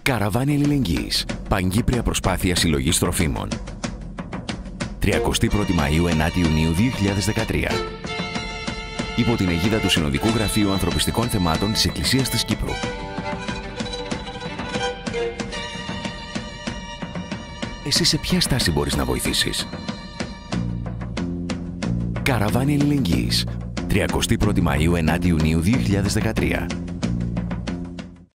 Καραβάνι Αλληλεγγύης. Παγκύπρια προσπάθεια συλλογής τροφίμων. 31η Μαΐου 9η Ιουνίου 2013. Υπό την αιγίδα του Συνοδικού Γραφείου Ανθρωπιστικών Θεμάτων της Εκκλησίας της Κύπρου. Εσύ σε ποια στάση μπορείς να βοηθήσεις? Καραβάνι Αλληλεγγύης. 31η Μαΐου 9η Ιουνίου 2013.